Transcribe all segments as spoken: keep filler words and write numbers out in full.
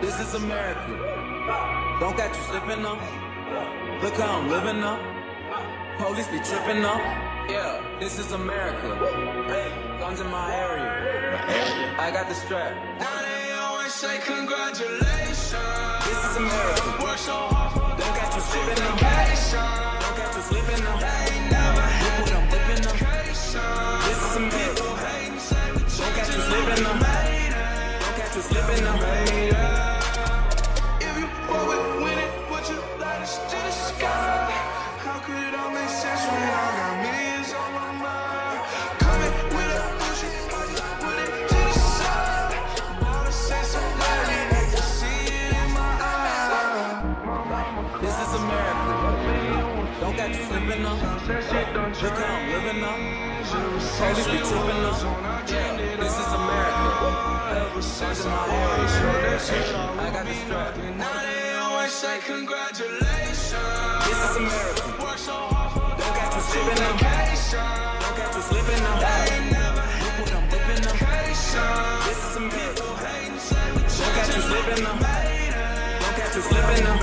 This is America. Don't got you slipping up. Look how I'm living up. Police be tripping up. Yeah, this is America. Hey, guns in my area. I got the strap. Now they always say congratulations. This is America. Work so hard for Don't got you slipping up. vacation. Don't got you slipping up. They ain't never Look what I'm whipping up. had This is America. people hating, say we Don't got you changing slipping like up. we made it. Don't got you slipping up. If you want it, win it, put your lighters to the sky. How could it all make sense when I got millions on my mind? Coming with a bullshit, I just put it to the side. All the sense of money, they can see it in my eyes. This is America. Don't got you slipping up. Look how I'm living up. Police be tripping up. Yeah, this is America. Guns in my area. I got the strap. Now they always say congratulations. This is America. Work so hard for Don't got you slipping up. vacation. Don't got you slipping up. They ain't never Look what I'm whipping up. had This is America. hating, say we Don't got you changing slipping like up. we made it. Don't got you slipping up.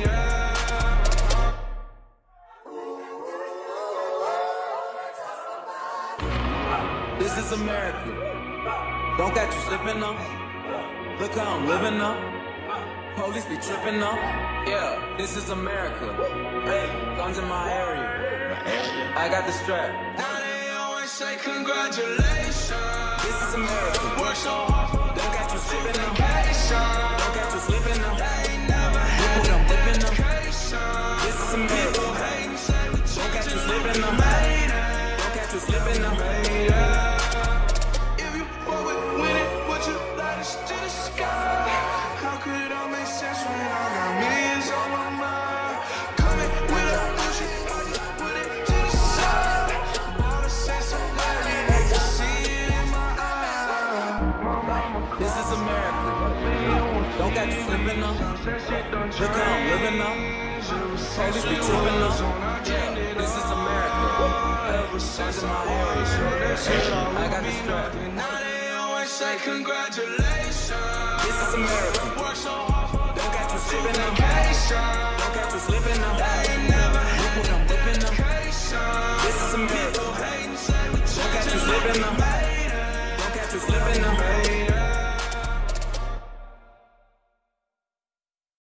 This is America. Don't got you slipping up. Look how I'm living up. Police be tripping up. Yeah, this is America. Hey, guns in my area. I got the strap. Now they always say congratulations. This is America. Work so hard for Don't got you slipping up. vacation. Don't got you slipping up. They ain't never Look what I'm whipping up. had This is America. people hating, say we Don't got you changing slipping up. made it. Don't got you slipping up. If you want it, win it, put your lighters to the sky. How could it all make sense when I got millions on my mind? Coming with a bullshit, I just put it to the side. All the sense of money, they can see it in my eyes. This is America. Don't got you slipping up. Look how I'm living up. Police be tripping up. Yeah, this is America. Guns in my area. I got the strap. Now they always say congratulations. This is America. Work so hard for Don't got you slipping up. vacation. Don't got you slipping up. They ain't never Look what I'm whipping up. had This is America. hating, say we Don't got you slipping up.